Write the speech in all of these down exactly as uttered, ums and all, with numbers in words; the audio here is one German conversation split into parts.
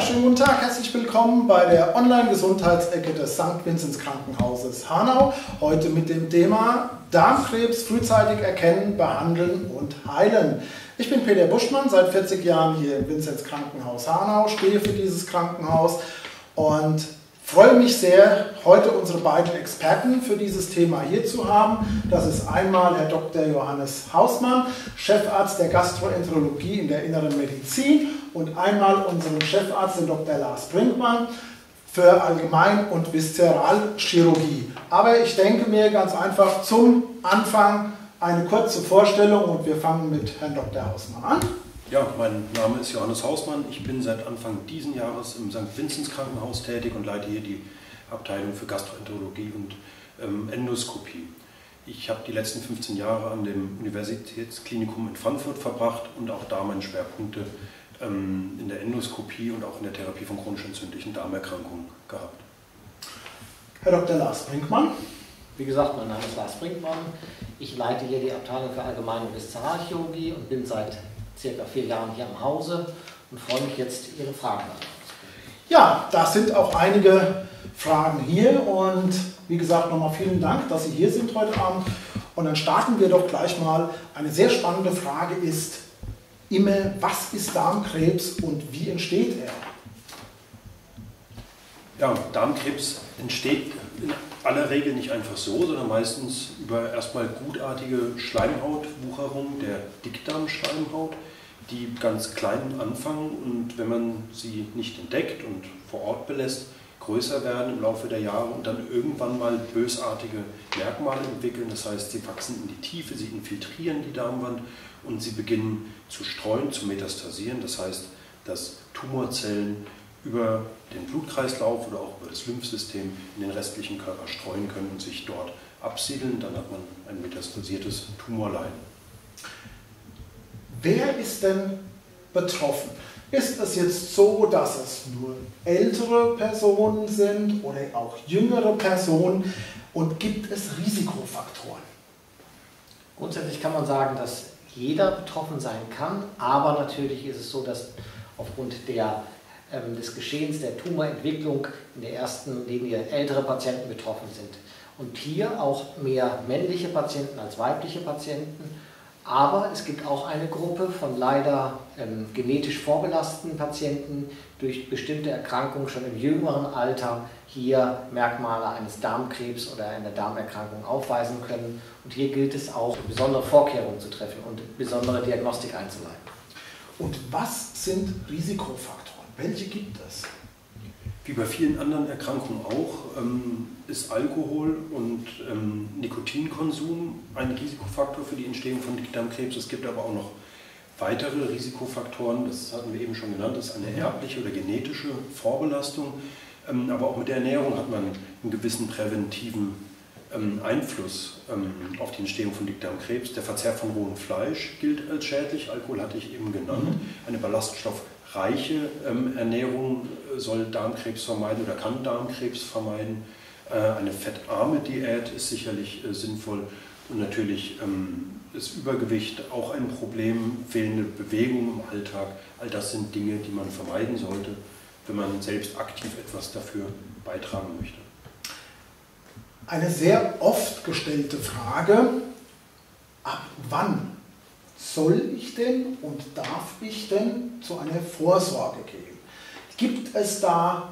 schönen guten Tag, herzlich willkommen bei der Online-Gesundheitsecke des Sankt Vinzenz Krankenhauses Hanau. Heute mit dem Thema Darmkrebs frühzeitig erkennen, behandeln und heilen. Ich bin Peter Buschmann, seit vierzig Jahren hier im Vinzenz Krankenhaus Hanau, stehe für dieses Krankenhaus und freue mich sehr, heute unsere beiden Experten für dieses Thema hier zu haben. Das ist einmal Herr Doktor Johannes Hausmann, Chefarzt der Gastroenterologie in der Inneren Medizin, und einmal unseren Chefarzt, den Doktor Lars Brinkmann, für Allgemein- und Viszeralchirurgie. Aber ich denke mir ganz einfach zum Anfang eine kurze Vorstellung und wir fangen mit Herrn Doktor Hausmann an. Ja, mein Name ist Johannes Hausmann. Ich bin seit Anfang diesen Jahres im Sankt Vinzenz Krankenhaus tätig und leite hier die Abteilung für Gastroenterologie und ähm, Endoskopie. Ich habe die letzten fünfzehn Jahre an dem Universitätsklinikum in Frankfurt verbracht und auch da meine Schwerpunkte ähm, in der Endoskopie und auch in der Therapie von chronisch entzündlichen Darmerkrankungen gehabt. Herr Doktor Lars Brinkmann. Wie gesagt, mein Name ist Lars Brinkmann. Ich leite hier die Abteilung für Allgemein- und Viszeralchirurgie und bin seit circa vier Jahren hier im Hause und freue mich jetzt, Ihre Fragen beantworten. Ja, da sind auch einige Fragen hier und wie gesagt nochmal vielen Dank, dass Sie hier sind heute Abend. Und dann starten wir doch gleich mal. Eine sehr spannende Frage ist immer, was ist Darmkrebs und wie entsteht er? Ja, Darmkrebs entsteht in aller Regel nicht einfach so, sondern meistens über erstmal gutartige Schleimhautwucherung der Dickdarmschleimhaut, die ganz klein anfangen und wenn man sie nicht entdeckt und vor Ort belässt, größer werden im Laufe der Jahre und dann irgendwann mal bösartige Merkmale entwickeln. Das heißt, sie wachsen in die Tiefe, sie infiltrieren die Darmwand und sie beginnen zu streuen, zu metastasieren. Das heißt, dass Tumorzellen über den Blutkreislauf oder auch über das Lymphsystem in den restlichen Körper streuen können und sich dort absiedeln. Dann hat man ein metastasiertes Tumorleiden. Wer ist denn betroffen? Ist es jetzt so, dass es nur ältere Personen sind oder auch jüngere Personen und gibt es Risikofaktoren? Grundsätzlich kann man sagen, dass jeder betroffen sein kann, aber natürlich ist es so, dass aufgrund der, ähm, des Geschehens der Tumorentwicklung in der ersten Linie ältere Patienten betroffen sind. Und hier auch mehr männliche Patienten als weibliche Patienten. Aber es gibt auch eine Gruppe von leider ähm, genetisch vorbelasteten Patienten, durch bestimmte Erkrankungen schon im jüngeren Alter hier Merkmale eines Darmkrebs oder einer Darmerkrankung aufweisen können. Und hier gilt es auch, besondere Vorkehrungen zu treffen und besondere Diagnostik einzuleiten. Und was sind Risikofaktoren? Welche gibt es? Wie bei vielen anderen Erkrankungen auch, ähm, ist Alkohol und ähm, Nikotinkonsum ein Risikofaktor für die Entstehung von Dickdarmkrebs. Es gibt aber auch noch weitere Risikofaktoren, das hatten wir eben schon genannt, das ist eine erbliche oder genetische Vorbelastung. Ähm, aber auch mit der Ernährung hat man einen gewissen präventiven ähm, Einfluss ähm, auf die Entstehung von Dickdarmkrebs. Der Verzehr von rohem Fleisch gilt als schädlich, Alkohol hatte ich eben genannt, mhm. Eine ballaststoffreiche ähm, Ernährung soll Darmkrebs vermeiden oder kann Darmkrebs vermeiden. Äh, eine fettarme Diät ist sicherlich äh, sinnvoll und natürlich ähm, ist Übergewicht auch ein Problem, fehlende Bewegung im Alltag. All das sind Dinge, die man vermeiden sollte, wenn man selbst aktiv etwas dafür beitragen möchte. Eine sehr oft gestellte Frage, ab wann soll ich denn und darf ich denn zu einer Vorsorge gehen? Gibt es da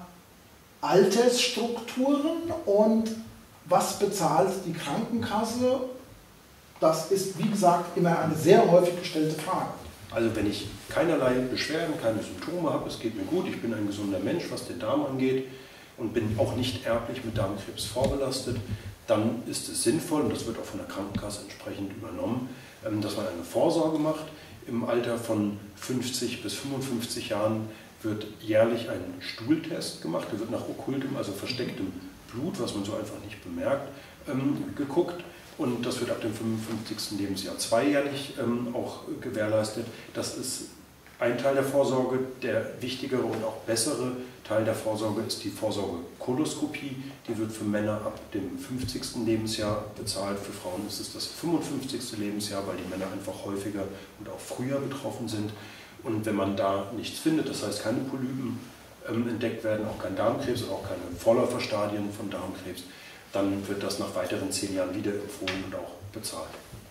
Altersstrukturen und was bezahlt die Krankenkasse? Das ist, wie gesagt, immer eine sehr häufig gestellte Frage. Also wenn ich keinerlei Beschwerden, keine Symptome habe, es geht mir gut, ich bin ein gesunder Mensch, was den Darm angeht und bin auch nicht erblich mit Darmkrebs vorbelastet, dann ist es sinnvoll, und das wird auch von der Krankenkasse entsprechend übernommen, dass man eine Vorsorge macht. Im Alter von fünfzig bis fünfundfünfzig Jahren wird jährlich ein Stuhltest gemacht, der wird nach okkultem, also verstecktem Blut, was man so einfach nicht bemerkt, geguckt. Und das wird ab dem fünfundfünfzigsten Lebensjahr zweijährlich ähm, auch gewährleistet. Das ist ein Teil der Vorsorge. Der wichtigere und auch bessere Teil der Vorsorge ist die Vorsorgekoloskopie. Die wird für Männer ab dem fünfzigsten Lebensjahr bezahlt. Für Frauen ist es das fünfundfünfzigste Lebensjahr, weil die Männer einfach häufiger und auch früher betroffen sind. Und wenn man da nichts findet, das heißt keine Polypen, ähm, entdeckt werden, auch kein Darmkrebs und auch keine Vorläuferstadien von Darmkrebs, dann wird das nach weiteren zehn Jahren wieder empfohlen und auch bezahlt.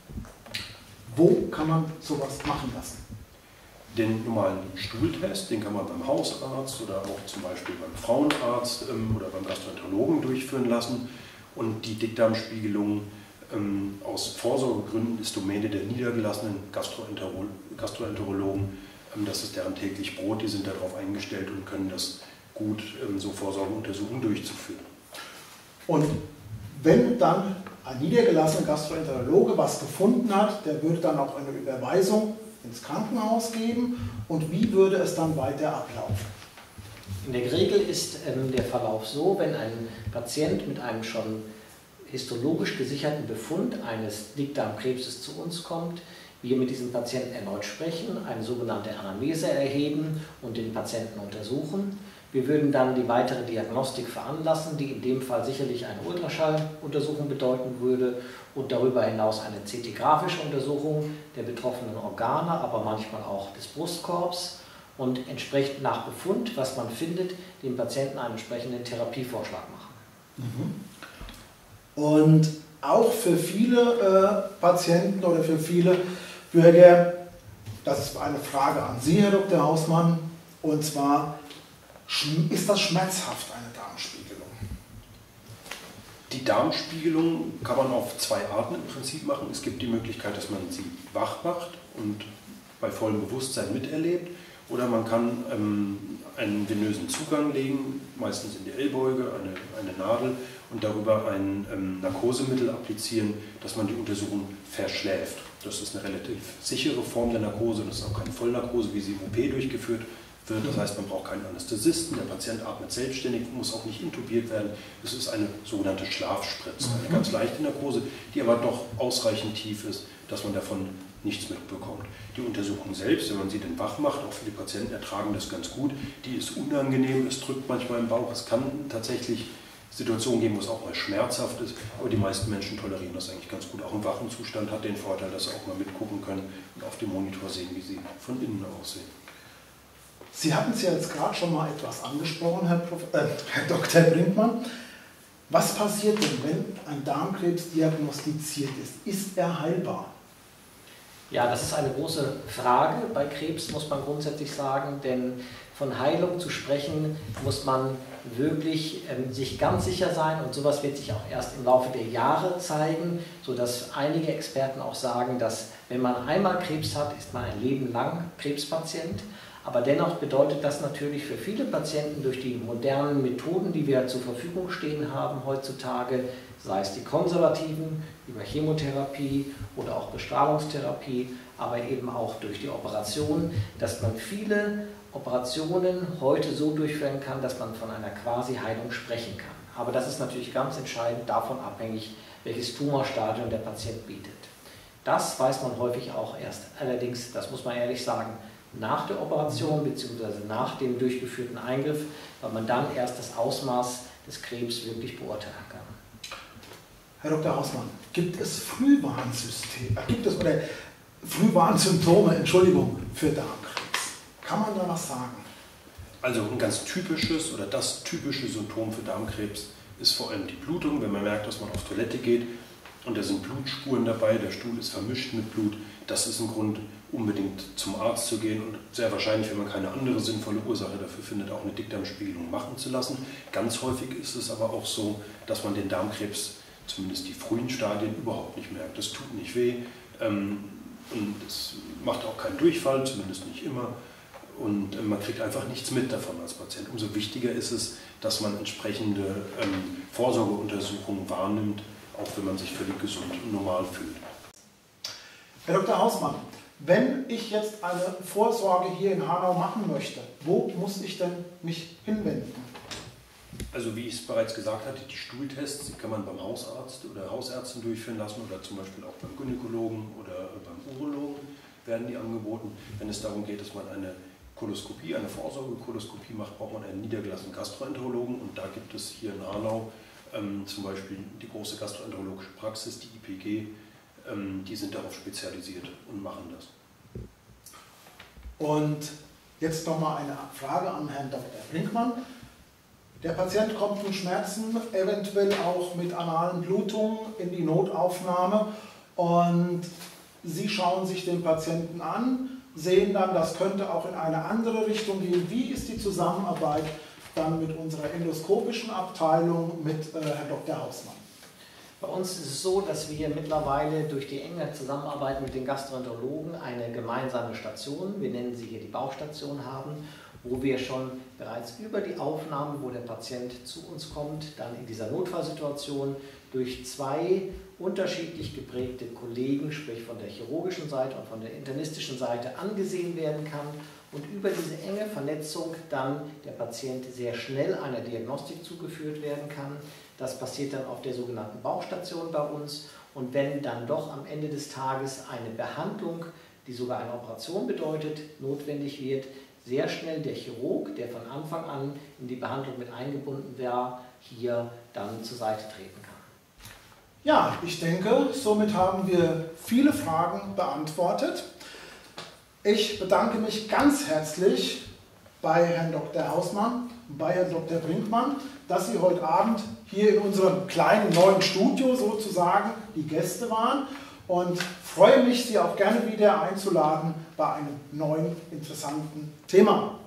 Wo kann man sowas machen lassen? Den normalen Stuhltest, den kann man beim Hausarzt oder auch zum Beispiel beim Frauenarzt ähm, oder beim Gastroenterologen durchführen lassen. Und die Dickdarmspiegelung ähm, aus Vorsorgegründen ist Domäne der niedergelassenen Gastroentero Gastroenterologen. Ähm, das ist deren täglich Brot, die sind darauf eingestellt und können das gut, ähm, so Vorsorgeuntersuchungen durchzuführen. Und wenn dann ein niedergelassener Gastroenterologe was gefunden hat, der würde dann auch eine Überweisung ins Krankenhaus geben, und wie würde es dann weiter ablaufen? In der Regel ist ähm, der Verlauf so, wenn ein Patient mit einem schon histologisch gesicherten Befund eines Dickdarmkrebses zu uns kommt, wir mit diesem Patienten erneut sprechen, eine sogenannte Anamnese erheben und den Patienten untersuchen. Wir würden dann die weitere Diagnostik veranlassen, die in dem Fall sicherlich eine Ultraschalluntersuchung bedeuten würde und darüber hinaus eine C T-graphische Untersuchung der betroffenen Organe, aber manchmal auch des Brustkorbs, und entsprechend nach Befund, was man findet, dem Patienten einen entsprechenden Therapievorschlag machen. Und auch für viele äh, Patienten oder für viele Bürger, das ist eine Frage an Sie, Herr Doktor Hausmann, und zwar: Ist das schmerzhaft, eine Darmspiegelung? Die Darmspiegelung kann man auf zwei Arten im Prinzip machen. Es gibt die Möglichkeit, dass man sie wach macht und bei vollem Bewusstsein miterlebt. Oder man kann ähm, einen venösen Zugang legen, meistens in die Ellbeuge, eine, eine Nadel, und darüber ein ähm, Narkosemittel applizieren, dass man die Untersuchung verschläft. Das ist eine relativ sichere Form der Narkose, das ist auch keine Vollnarkose, wie sie im O P durchgeführt wird. Das heißt, man braucht keinen Anästhesisten, der Patient atmet selbstständig, muss auch nicht intubiert werden. Es ist eine sogenannte Schlafspritze, eine ganz leichte Narkose, die aber doch ausreichend tief ist, dass man davon nichts mitbekommt. Die Untersuchung selbst, wenn man sie denn wach macht, auch viele Patienten ertragen das ganz gut, die ist unangenehm, es drückt manchmal im Bauch, es kann tatsächlich Situationen geben, wo es auch mal schmerzhaft ist, aber die meisten Menschen tolerieren das eigentlich ganz gut. Auch im wachen Zustand hat den Vorteil, dass sie auch mal mitgucken können und auf dem Monitor sehen, wie sie von innen aussehen. Sie hatten es ja jetzt gerade schon mal etwas angesprochen, Herr, Prof äh, Herr Doktor Brinkmann. Was passiert denn, wenn ein Darmkrebs diagnostiziert ist? Ist er heilbar? Ja, das ist eine große Frage bei Krebs, muss man grundsätzlich sagen, denn von Heilung zu sprechen, muss man wirklich ähm, sich ganz sicher sein, und sowas wird sich auch erst im Laufe der Jahre zeigen, sodass einige Experten auch sagen, dass wenn man einmal Krebs hat, ist man ein Leben lang Krebspatient. Aber dennoch bedeutet das natürlich für viele Patienten durch die modernen Methoden, die wir zur Verfügung stehen haben heutzutage, sei es die konservativen über Chemotherapie oder auch Bestrahlungstherapie, aber eben auch durch die Operation, dass man viele Operationen heute so durchführen kann, dass man von einer Quasi-Heilung sprechen kann. Aber das ist natürlich ganz entscheidend davon abhängig, welches Tumorstadium der Patient bietet. Das weiß man häufig auch erst. Allerdings, das muss man ehrlich sagen, nach der Operation bzw. nach dem durchgeführten Eingriff, weil man dann erst das Ausmaß des Krebs wirklich beurteilen kann. Herr Doktor Hausmann, gibt es Frühwarnsysteme, gibt es oder Frühwarnsymptome, Entschuldigung, für Darmkrebs? Kann man da was sagen? Also ein ganz typisches oder das typische Symptom für Darmkrebs ist vor allem die Blutung, wenn man merkt, dass man auf Toilette geht und da sind Blutspuren dabei, der Stuhl ist vermischt mit Blut. Das ist ein Grund, unbedingt zum Arzt zu gehen und sehr wahrscheinlich, wenn man keine andere sinnvolle Ursache dafür findet, auch eine Dickdarmspiegelung machen zu lassen. Ganz häufig ist es aber auch so, dass man den Darmkrebs, zumindest die frühen Stadien, überhaupt nicht merkt. Das tut nicht weh ähm, und es macht auch keinen Durchfall, zumindest nicht immer. Und äh, man kriegt einfach nichts mit davon als Patient. Umso wichtiger ist es, dass man entsprechende ähm, Vorsorgeuntersuchungen wahrnimmt, auch wenn man sich völlig gesund und normal fühlt. Herr Doktor Hausmann, wenn ich jetzt eine Vorsorge hier in Hanau machen möchte, wo muss ich denn mich hinwenden? Also wie ich es bereits gesagt hatte, die Stuhltests, die kann man beim Hausarzt oder Hausärztin durchführen lassen oder zum Beispiel auch beim Gynäkologen oder beim Urologen werden die angeboten. Wenn es darum geht, dass man eine Koloskopie, eine Vorsorgekoloskopie macht, braucht man einen niedergelassenen Gastroenterologen, und da gibt es hier in Hanau ähm, zum Beispiel die große gastroenterologische Praxis, die I P G, ähm, die sind darauf spezialisiert und machen das. Und Jetzt nochmal eine Frage an Herrn Doktor Brinkmann. Der Patient kommt mit Schmerzen, eventuell auch mit analen Blutungen in die Notaufnahme und Sie schauen sich den Patienten an, sehen dann, das könnte auch in eine andere Richtung gehen. Wie ist die Zusammenarbeit dann mit unserer endoskopischen Abteilung mit äh, Herrn Doktor Hausmann? Bei uns ist es so, dass wir mittlerweile durch die enge Zusammenarbeit mit den Gastroenterologen eine gemeinsame Station, wir nennen sie hier die Bauchstation, haben, wo wir schon bereits über die Aufnahme, wo der Patient zu uns kommt, dann in dieser Notfallsituation durch zwei unterschiedlich geprägte Kollegen, sprich von der chirurgischen Seite und von der internistischen Seite, angesehen werden kann und über diese enge Vernetzung dann der Patient sehr schnell einer Diagnostik zugeführt werden kann. Das passiert dann auf der sogenannten Bauchstation bei uns und wenn dann doch am Ende des Tages eine Behandlung, die sogar eine Operation bedeutet, notwendig wird, sehr schnell der Chirurg, der von Anfang an in die Behandlung mit eingebunden war, hier dann zur Seite treten kann. Ja, ich denke, somit haben wir viele Fragen beantwortet. Ich bedanke mich ganz herzlich bei Herrn Doktor Hausmann, bei Herrn Doktor Brinkmann, dass Sie heute Abend hier in unserem kleinen neuen Studio sozusagen die Gäste waren und freue mich, Sie auch gerne wieder einzuladen bei einem neuen interessanten Thema.